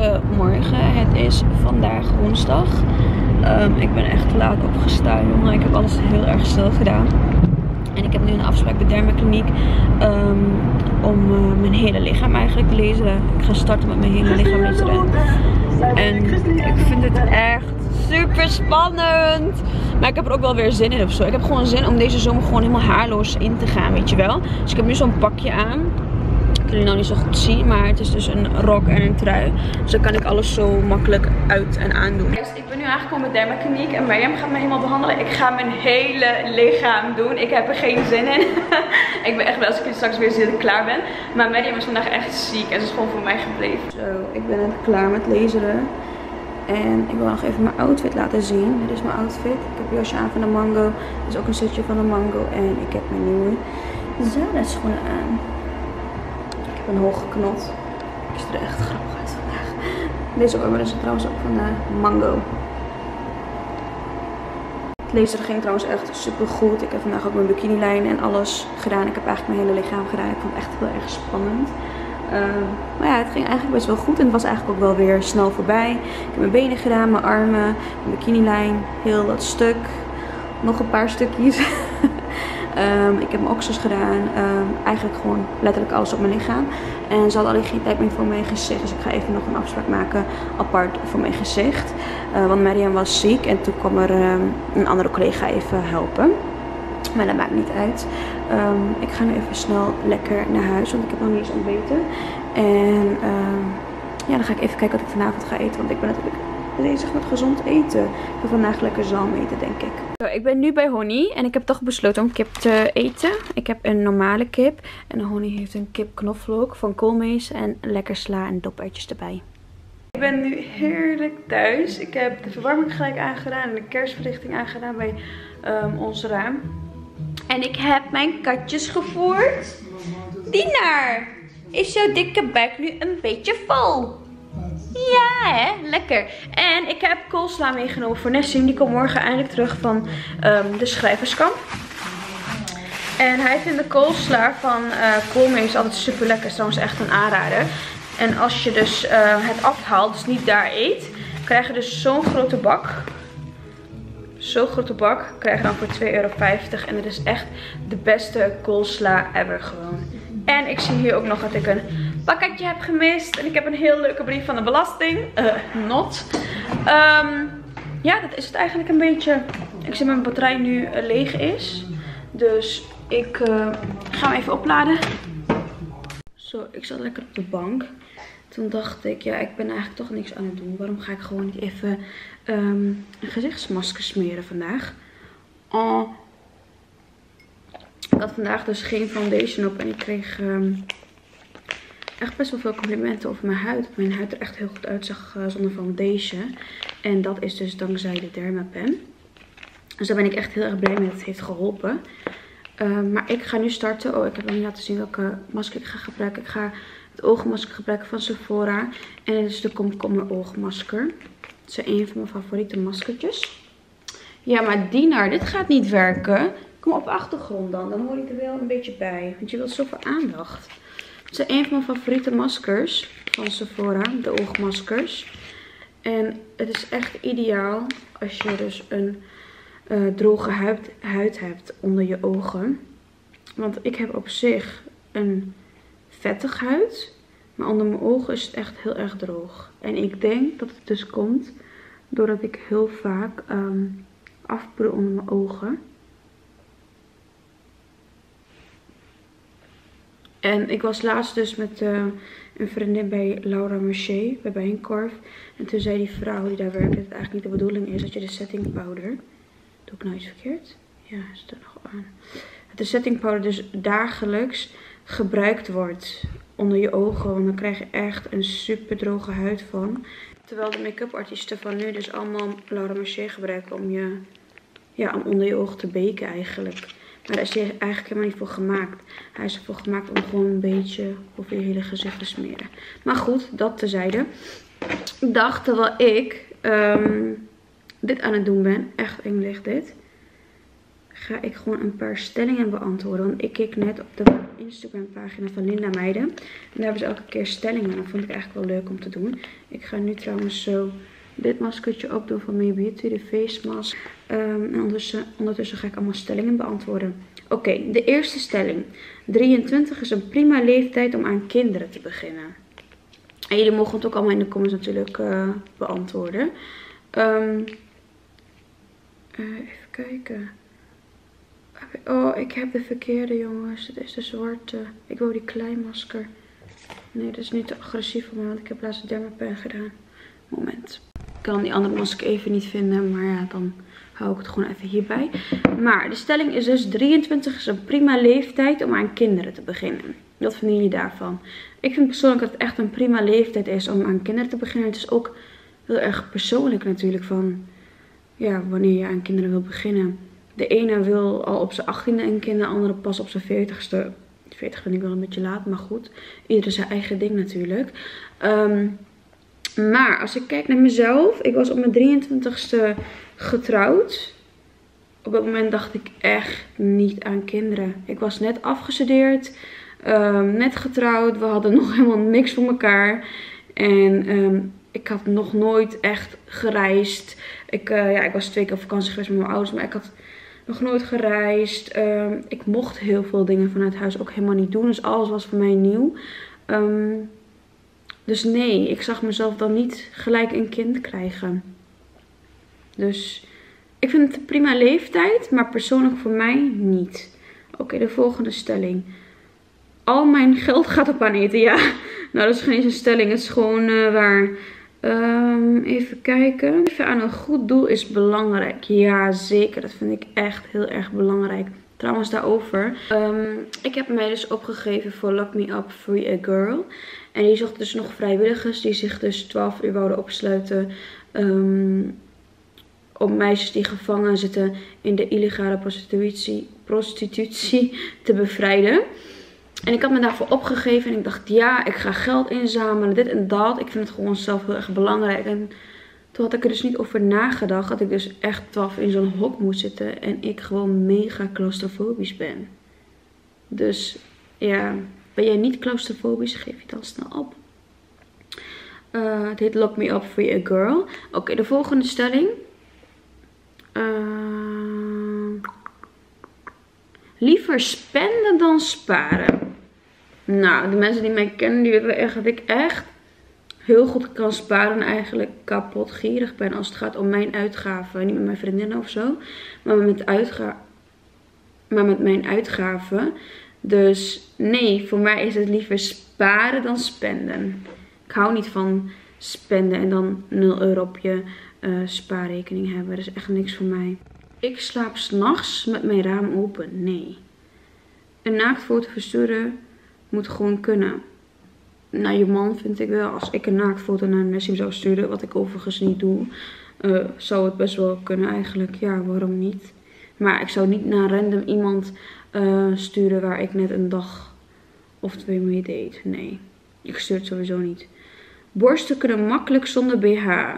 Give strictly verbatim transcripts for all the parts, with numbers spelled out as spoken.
Goedemorgen, het is vandaag woensdag. Um, ik ben echt te laat opgestaan, jongen. Ik heb alles heel erg snel gedaan. En ik heb nu een afspraak bij de dermakliniek um, om uh, mijn hele lichaam eigenlijk te lezen. Ik ga starten met mijn hele lichaam lezen. En ik vind het echt super spannend. Maar ik heb er ook wel weer zin in of zo. Ik heb gewoon zin om deze zomer gewoon helemaal haarloos in te gaan, weet je wel. Dus ik heb nu zo'n pakje aan. Ik kan jullie nou niet zo goed zien, maar het is dus een rok en een trui. Dus dan kan ik alles zo makkelijk uit en aandoen. Dus ik ben nu aangekomen bij de dermakliniek en Mariam gaat me helemaal behandelen. Ik ga mijn hele lichaam doen. Ik heb er geen zin in. Ik ben echt wel als ik straks weer zit, klaar ben. Maar Mariam is vandaag echt ziek en ze is gewoon voor mij gebleven. Zo, ik ben net klaar met laseren. En ik wil nog even mijn outfit laten zien. Dit is mijn outfit. Ik heb een jasje aan van de Mango. Dit is ook een setje van de Mango. En ik heb mijn nieuwe Zara schoenen aan. Ik heb een hoge knot. Ik zie er echt grappig uit vandaag. Deze oormen is trouwens ook van de Mango. Het lezen ging trouwens echt super goed. Ik heb vandaag ook mijn bikinilijn en alles gedaan. Ik heb eigenlijk mijn hele lichaam gedaan. Ik vond het echt heel erg spannend. Uh, maar ja, het ging eigenlijk best wel goed. En het was eigenlijk ook wel weer snel voorbij. Ik heb mijn benen gedaan, mijn armen, mijn bikinilijn. Heel dat stuk. Nog een paar stukjes. um, ik heb mijn oksels gedaan. Um, eigenlijk gewoon letterlijk alles op mijn lichaam. En ze hadden alleen geen tijd meer voor mijn gezicht. Dus ik ga even nog een afspraak maken apart voor mijn gezicht. Uh, want Mariam was ziek. En toen kwam er um, een andere collega even helpen. Maar dat maakt niet uit. Um, ik ga nu even snel lekker naar huis. Want ik heb nog niet eens ontbeten. En um, ja, dan ga ik even kijken wat ik vanavond ga eten. Want ik ben natuurlijk bezig met gezond eten. Ik wil vandaag lekker zalm eten, denk ik. Zo, ik ben nu bij Honey. En ik heb toch besloten om kip te eten. Ik heb een normale kip. En Honey heeft een kip knoflook van Koolmees. En lekker sla en dopertjes erbij. Ik ben nu heerlijk thuis. Ik heb de verwarming gelijk aangedaan. En de kerstverlichting aangedaan bij um, ons raam. En ik heb mijn katjes gevoerd. Dienaar, is jouw dikke buik nu een beetje vol? Ja, hè? Lekker. En ik heb koolsla meegenomen voor Nessim. Die komt morgen eindelijk terug van um, de schrijverskamp. En hij vindt de koolsla van uh, Koolmees altijd super lekker. Is trouwens echt een aanrader. En als je dus uh, het afhaalt, dus niet daar eet, krijg je dus zo'n grote bak. Zo'n grote bak krijg je dan voor twee euro vijftig. En het is echt de beste coleslaw ever gewoon. En ik zie hier ook nog dat ik een pakketje heb gemist. En ik heb een heel leuke brief van de belasting. Uh, not. Um, ja, dat is het eigenlijk een beetje. Ik zie dat mijn batterij nu uh, leeg is. Dus ik uh, ga hem even opladen. Zo, ik zat lekker op de bank. Toen dacht ik, ja, ik ben eigenlijk toch niks aan het doen. Waarom ga ik gewoon niet even um, een gezichtsmasker smeren vandaag? Oh. Ik had vandaag dus geen foundation op. En ik kreeg um, echt best wel veel complimenten over mijn huid. Dat mijn huid er echt heel goed uitzag uh, zonder foundation. En dat is dus dankzij de Dermapen. Dus daar ben ik echt heel erg blij mee. Het heeft geholpen. Uh, maar ik ga nu starten. Oh, ik heb nog niet laten zien welke masker ik ga gebruiken. Ik ga het oogmasker gebruiken van Sephora. En dit is de komkommer oogmasker. Het is een van mijn favoriete maskertjes. Ja, maar Dienaar, dit gaat niet werken. Kom op de achtergrond dan. Dan hoor ik er wel een beetje bij. Want je wilt zoveel aandacht. Het is een van mijn favoriete maskers van Sephora. De oogmaskers. En het is echt ideaal als je dus een uh, droge huid, huid hebt onder je ogen. Want ik heb op zich een vettig huid. Maar onder mijn ogen is het echt heel erg droog. En ik denk dat het dus komt doordat ik heel vaak um, afbroei onder mijn ogen. En ik was laatst dus met uh, een vriendin bij Laura Mercier, bij Bijenkorf. En toen zei die vrouw die daar werkt dat het eigenlijk niet de bedoeling is dat je de setting powder... Doe ik nou iets verkeerd? Ja, is er nog aan. Dat de setting powder dus dagelijks gebruikt wordt onder je ogen. Want dan krijg je echt een super droge huid van. Terwijl de make-up artiesten van nu dus allemaal Laura Mercier gebruiken om je, ja, om onder je ogen te beken eigenlijk. Maar daar is hij eigenlijk helemaal niet voor gemaakt. Hij is ervoor gemaakt om gewoon een beetje over je hele gezicht te smeren. Maar goed, dat tezijde. Ik dacht terwijl ik um, dit aan het doen ben, echt eng ligt dit, ga ik gewoon een paar stellingen beantwoorden. Want ik keek net op de Instagram pagina van Linda Meijden. En daar hebben ze elke keer stellingen. Dat vond ik eigenlijk wel leuk om te doen. Ik ga nu trouwens zo dit maskertje opdoen van May Beauty, de face mask. Um, en ondertussen, ondertussen ga ik allemaal stellingen beantwoorden. Oké, okay, de eerste stelling. drieëntwintig is een prima leeftijd om aan kinderen te beginnen. En jullie mogen het ook allemaal in de comments natuurlijk uh, beantwoorden. Um, uh, even kijken. Oh, ik heb de verkeerde, jongens. Het is de zwarte. Ik wil die kleimasker. Nee, dat is niet te agressief voor mij, want ik heb laatst een dermapen gedaan. Moment. Ik kan die andere masker even niet vinden, maar ja, dan hou ik het gewoon even hierbij. Maar de stelling is dus drieëntwintig is een prima leeftijd om aan kinderen te beginnen. Wat vinden jullie daarvan? Ik vind persoonlijk dat het echt een prima leeftijd is om aan kinderen te beginnen. Het is ook heel erg persoonlijk natuurlijk van, ja, wanneer je aan kinderen wil beginnen. De ene wil al op zijn achttiende een kind, de andere pas op zijn veertigste. veertig vind ik wel een beetje laat, maar goed. Ieder zijn eigen ding natuurlijk. Um, maar als ik kijk naar mezelf. Ik was op mijn drieëntwintigste getrouwd. Op dat moment dacht ik echt niet aan kinderen. Ik was net afgestudeerd. Um, net getrouwd. We hadden nog helemaal niks voor elkaar. En um, ik had nog nooit echt gereisd. Ik, uh, ja, ik was twee keer op vakantie geweest met mijn ouders. Maar ik had nog nooit gereisd. Um, ik mocht heel veel dingen vanuit huis ook helemaal niet doen. Dus alles was voor mij nieuw. Um, dus nee, ik zag mezelf dan niet gelijk een kind krijgen. Dus ik vind het een prima leeftijd. Maar persoonlijk voor mij niet. Oké, okay, de volgende stelling. Al mijn geld gaat op aan eten. Ja, nou dat is geen eens een stelling. Het is gewoon uh, waar. Um, even kijken. Even aan een goed doel is belangrijk. Ja, zeker. Dat vind ik echt heel erg belangrijk. Trouwens, daarover. Um, ik heb mij dus opgegeven voor Lock Me Up Free a Girl. En die zocht dus nog vrijwilligers die zich dus twaalf uur wouden opsluiten. Um, om meisjes die gevangen zitten in de illegale prostitutie, prostitutie te bevrijden. En ik had me daarvoor opgegeven en ik dacht, ja, ik ga geld inzamelen, dit en dat. Ik vind het gewoon zelf heel erg belangrijk. En toen had ik er dus niet over nagedacht dat ik dus echt twaalf in zo'n hok moet zitten. En ik gewoon mega claustrofobisch ben. Dus ja, ben jij niet claustrofobisch, geef je dan snel op. Uh, het heet Lock Me Up Free a Girl. Oké, okay, de volgende stelling. Uh, liever spenden dan sparen. Nou, de mensen die mij kennen, die weten echt dat ik echt heel goed kan sparen en eigenlijk kapot gierig ben als het gaat om mijn uitgaven. Niet met mijn vriendinnen of zo, maar met, uitga maar met mijn uitgaven. Dus nee, voor mij is het liever sparen dan spenden. Ik hou niet van spenden en dan nul euro op je uh, spaarrekening hebben. Dat is echt niks voor mij. Ik slaap 's nachts met mijn raam open. Nee. Een naaktfoto versturen moet gewoon kunnen. Nou, je man vind ik wel. Als ik een naaktfoto naar Nessim zou sturen, wat ik overigens niet doe, uh, zou het best wel kunnen eigenlijk. Ja, waarom niet? Maar ik zou niet naar random iemand uh, sturen waar ik net een dag of twee mee deed. Nee, ik stuur het sowieso niet. Borsten kunnen makkelijk zonder B H.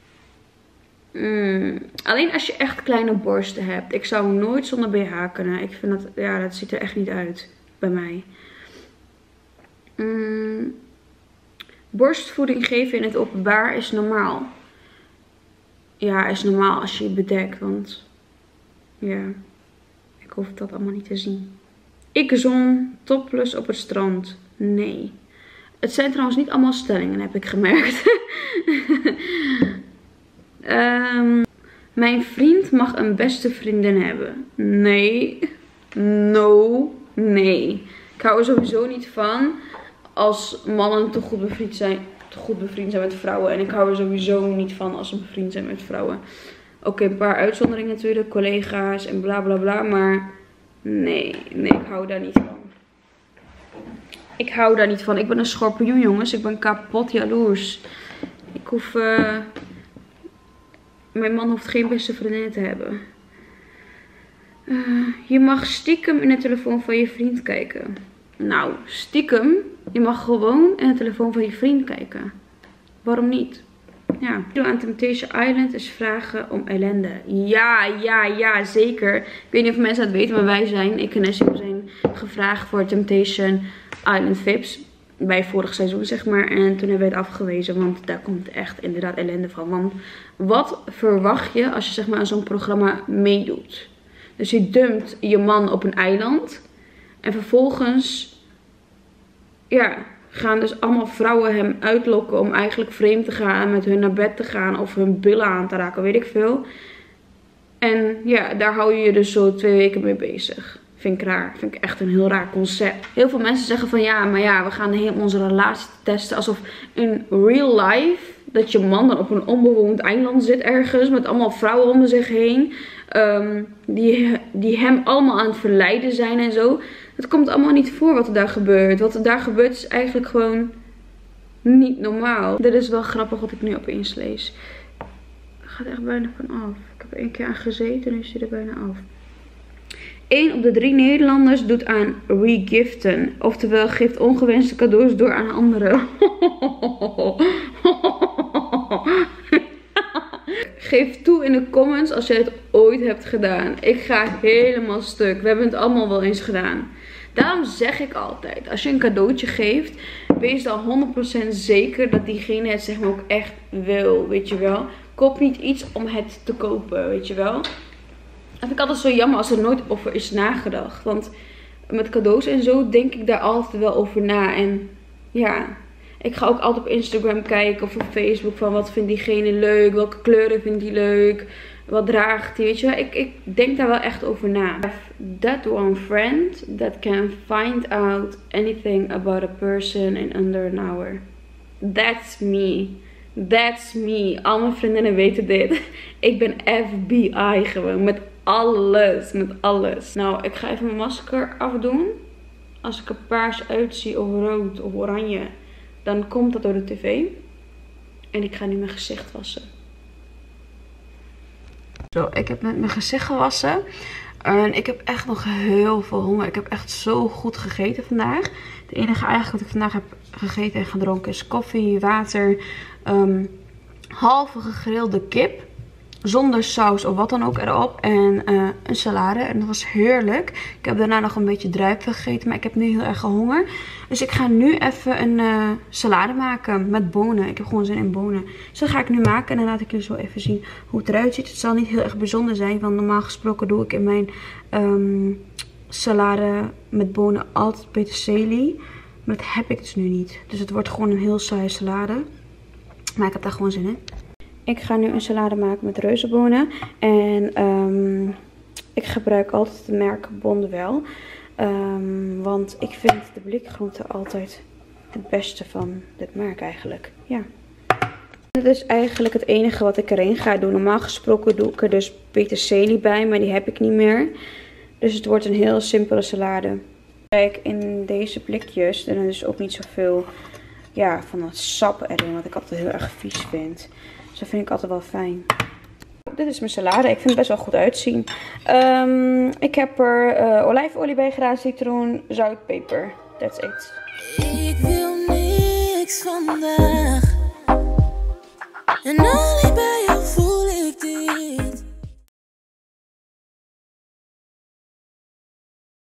Mm, alleen als je echt kleine borsten hebt. Ik zou nooit zonder B H kunnen. Ik vind dat, ja, dat ziet er echt niet uit bij mij. Mm, borstvoeding geven in het openbaar is normaal. Ja, is normaal als je je bedekt. Want ja, ik hoef dat allemaal niet te zien. Ik zon topless op het strand. Nee. Het zijn trouwens niet allemaal stellingen, heb ik gemerkt. um, mijn vriend mag een beste vriendin hebben. Nee. No. Nee. Ik hou er sowieso niet van als mannen te goed bevriend zijn, te goed bevriend zijn met vrouwen. En ik hou er sowieso niet van als ze bevriend zijn met vrouwen. Oké, okay, een paar uitzonderingen natuurlijk. Collega's en bla bla bla. Maar nee, nee, ik hou daar niet van. Ik hou daar niet van. Ik ben een schorpioen, jongens. Ik ben kapot jaloers. Ik hoef... Uh... Mijn man hoeft geen beste vriendin te hebben. Uh, je mag stiekem in de telefoon van je vriend kijken. Nou, stiekem. Je mag gewoon in de telefoon van je vriend kijken. Waarom niet? Ja. Aan Temptation Island is vragen om ellende. Ja, ja, ja, zeker. Ik weet niet of mensen dat weten, maar wij zijn, ik en Nessie, zijn gevraagd voor Temptation Island V I Ps. Bij vorig seizoen, zeg maar. En toen hebben we het afgewezen, want daar komt echt inderdaad ellende van. Want wat verwacht je als je zeg maar aan zo'n programma meedoet? Dus je dumpt je man op een eiland. En vervolgens, ja, gaan dus allemaal vrouwen hem uitlokken om eigenlijk vreemd te gaan. En met hun naar bed te gaan of hun billen aan te raken, weet ik veel. En ja, daar hou je je dus zo twee weken mee bezig. Vind ik raar. Vind ik echt een heel raar concept. Heel veel mensen zeggen van ja, maar ja, we gaan heel onze relatie testen. Alsof in real life, dat je man dan op een onbewoond eiland zit ergens. Met allemaal vrouwen om zich heen. Um, die, die hem allemaal aan het verleiden zijn en zo. Het komt allemaal niet voor wat er daar gebeurt. Wat er daar gebeurt is eigenlijk gewoon niet normaal. Dit is wel grappig wat ik nu opeens lees. Het gaat echt bijna van af. Ik heb er één keer aan gezeten en nu is hij er bijna af. één op de drie Nederlanders doet aan regiften. Oftewel geeft ongewenste cadeaus door aan anderen. Geef toe in de comments als jij het ooit hebt gedaan. Ik ga helemaal stuk. We hebben het allemaal wel eens gedaan. Daarom zeg ik altijd, als je een cadeautje geeft, wees dan honderd procent zeker dat diegene het zeg maar ook echt wil, weet je wel. Koop niet iets om het te kopen, weet je wel. Dat vind ik altijd zo jammer als er nooit over is nagedacht. Want met cadeaus en zo denk ik daar altijd wel over na. En ja, ik ga ook altijd op Instagram kijken of op Facebook van wat vindt diegene leuk. Welke kleuren vindt hij leuk. Wat draagt hij, weet je wel. Ik, ik denk daar wel echt over na. That one friend that can find out anything about a person in under an hour. That's me. That's me. Al mijn vriendinnen weten dit. Ik ben F B I gewoon. Met alles. Met alles. Nou, ik ga even mijn masker afdoen. Als ik er paars uitzie of rood of oranje, dan komt dat door de tv. En ik ga nu mijn gezicht wassen. Zo, ik heb net mijn gezicht gewassen. En ik heb echt nog heel veel honger. Ik heb echt zo goed gegeten vandaag. Het enige eigenlijk wat ik vandaag heb gegeten en gedronken is koffie, water, um, halve gegrilde kip. Zonder saus of wat dan ook erop. En uh, een salade. En dat was heerlijk. Ik heb daarna nog een beetje druiven gegeten. Maar ik heb nu heel erg honger. Dus ik ga nu even een uh, salade maken met bonen. Ik heb gewoon zin in bonen. Dus dat ga ik nu maken. En dan laat ik jullie zo even zien hoe het eruit ziet. Het zal niet heel erg bijzonder zijn. Want normaal gesproken doe ik in mijn um, salade met bonen altijd peterselie. Maar dat heb ik dus nu niet. Dus het wordt gewoon een heel saaie salade. Maar ik heb daar gewoon zin in. Ik ga nu een salade maken met reuzenbonen. En um, ik gebruik altijd het merk Bonduel. Um, want ik vind de blikgroente altijd het beste van dit merk eigenlijk. Ja. Dit is eigenlijk het enige wat ik erin ga doen. Normaal gesproken doe ik er dus peterselie bij. Maar die heb ik niet meer. Dus het wordt een heel simpele salade. Kijk, in deze blikjes. En er is ook niet zoveel ja, van dat sap erin. Wat ik altijd heel erg vies vind. Dus dat vind ik altijd wel fijn. Dit is mijn salade. Ik vind het best wel goed uitzien. Um, ik heb er uh, olijfolie bij gedaan, citroen, zout, peper. That's it. Ik wil niks vandaag. En